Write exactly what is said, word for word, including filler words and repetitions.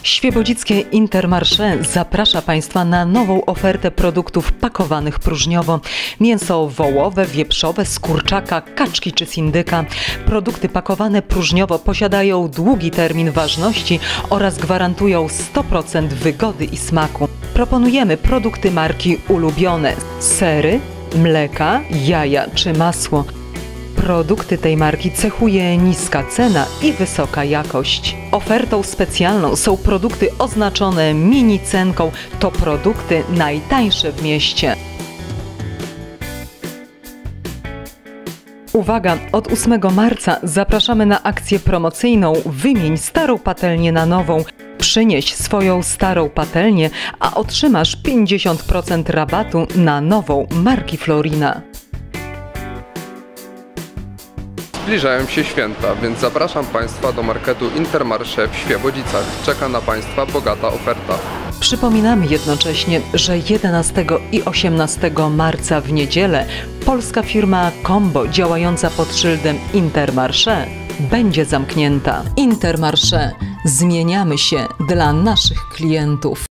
Świebodzickie Intermarché zaprasza Państwa na nową ofertę produktów pakowanych próżniowo. Mięso wołowe, wieprzowe, z kurczaka, kaczki czy z indyka. Produkty pakowane próżniowo posiadają długi termin ważności oraz gwarantują sto procent wygody i smaku. Proponujemy produkty marki ulubione: sery, mleka, jaja czy masło. Produkty tej marki cechuje niska cena i wysoka jakość. Ofertą specjalną są produkty oznaczone mini cenką. To produkty najtańsze w mieście. Uwaga! Od ósmego marca zapraszamy na akcję promocyjną Wymień starą patelnię na nową. Przynieś swoją starą patelnię, a otrzymasz pięćdziesiąt procent rabatu na nową marki Florina. Zbliżają się święta, więc zapraszam Państwa do marketu Intermarché w Świebodzicach. Czeka na Państwa bogata oferta. Przypominamy jednocześnie, że jedenastego i osiemnastego marca w niedzielę polska firma Combo działająca pod szyldem Intermarché będzie zamknięta. Intermarché. Zmieniamy się dla naszych klientów.